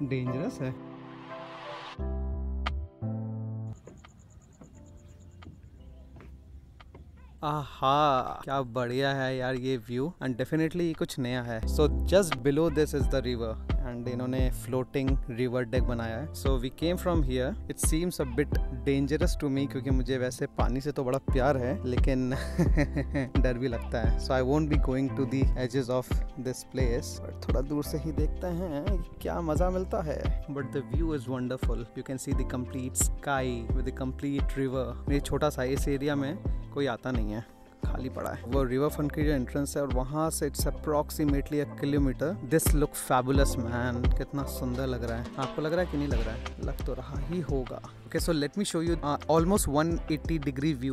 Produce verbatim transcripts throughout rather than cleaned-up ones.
Dangerous है। आहा, क्या बढ़िया है यार ये व्यू, एंड डेफिनेटली कुछ नया है। So just below this is the river and इन्होंने फ्लोटिंग रिवर डेक बनाया है। So we came from here. It seems a bit dangerous to me, क्योंकि मुझे वैसे पानी से तो बड़ा प्यार है, लेकिन डर भी लगता है। So I won't be going to the edges of this place, but थोड़ा दूर से ही देखते हैं क्या मजा मिलता है। But the view is wonderful. You can see the complete sky with the complete river. ये छोटा सा इस एरिया में कोई आता नहीं है, खाली पड़ा है। वो रिवर फ्रंट की जो एंट्रेंस है और वहाँ से it's approximately a kilometre. This look fabulous man, कितना सुंदर लग रहा है। आपको लग रहा है कि नहीं लग रहा है? लग तो रहा ही होगा। Okay, so let me show you almost one eighty degree view.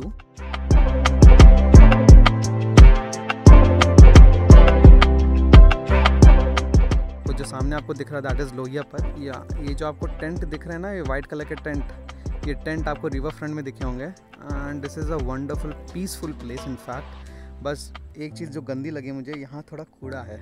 तो जो सामने आपको दिख रहा है दैट इज लोहिया पर। या ये जो आपको टेंट दिख रहे हैं ना, ये वाइट कलर के टेंट, ये टेंट आपको रिवर फ्रंट में दिखे होंगे। And this is a wonderful peaceful place in fact. बस एक चीज़ जो गंदी लगी मुझे, यहाँ थोड़ा कूड़ा है।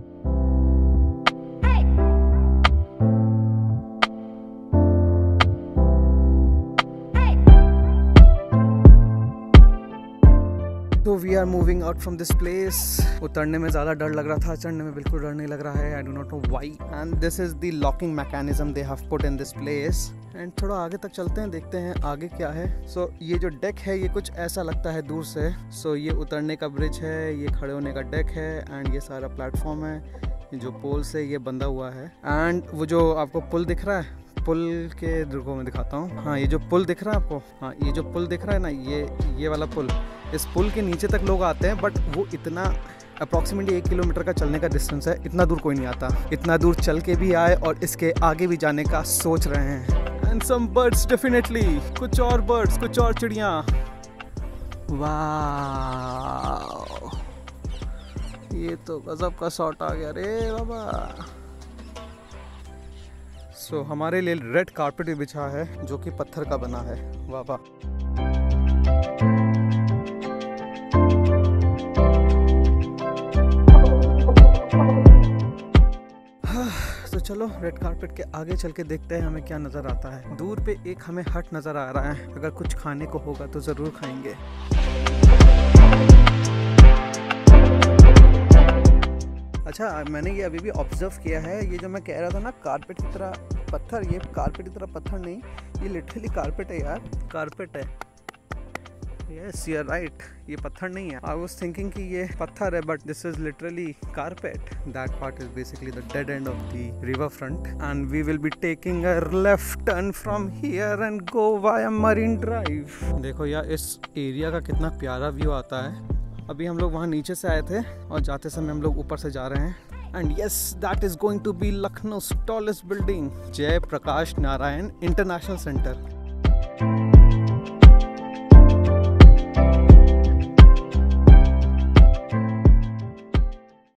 तो we are moving out from this place. उतरने में ज़्यादा डर लग रहा था, चढ़ने में बिल्कुल डर नहीं लग रहा है। I do not know why. And this is the locking mechanism they have put in this place. And थोड़ा आगे तक चलते हैं, देखते हैं आगे क्या है। सो so, ये जो डेक है ये कुछ ऐसा लगता है दूर से। सो so, ये उतरने का ब्रिज है, ये खड़े होने का डेक है, एंड ये सारा प्लेटफॉर्म है जो पोल से ये बंधा हुआ है। एंड वो जो आपको पुल दिख रहा है, पुल के रुको मैं दिखाता हूँ। हाँ, ये जो पुल दिख रहा है आपको, हाँ ये जो पुल दिख रहा है ना, ये ये वाला पुल, इस पुल के नीचे तक लोग आते हैं, बट वो इतना अप्रॉक्सीमेटली एक किलोमीटर का चलने का डिस्टेंस है। इतना दूर कोई नहीं आता। इतना दूर चल के भी आए और इसके आगे भी जाने का सोच रहे हैं। एंड सम बर्ड्स डेफिनेटली, कुछ और बर्ड्स, कुछ और चिड़िया। वाह, ये तो गजब का शॉट आ गया रे बाबा। सो so, हमारे लिए रेड कारपेट भी बिछा है जो कि पत्थर का बना है। वाह वाह। तो चलो रेड कारपेट के आगे चल के देखते हैं हमें क्या नज़र आता है। दूर पे एक हमें हट नज़र आ रहा है। अगर कुछ खाने को होगा तो ज़रूर खाएंगे। अच्छा, मैंने ये अभी भी ऑब्जर्व किया है, ये जो मैं कह रहा था ना कारपेट की तरह पत्थर, ये कारपेट की तरह पत्थर नहीं, ये लिटरली कारपेट है यार, कारपेट है। यस यू आर राइट, ये पत्थर नहीं है। आई वाज थिंकिंग कि ये पत्थर है, but this is literally carpet. That part is basically the dead end of the river front and we will be taking a left turn from here and go via Marine Drive. देखो यार इस area का कितना प्यारा व्यू आता है। अभी हम लोग वहाँ नीचे से आए थे और जाते समय हम लोग ऊपर से जा रहे हैं। And yes, that is going to be Lucknow tallest building, Jai Prakash Narayan international centre.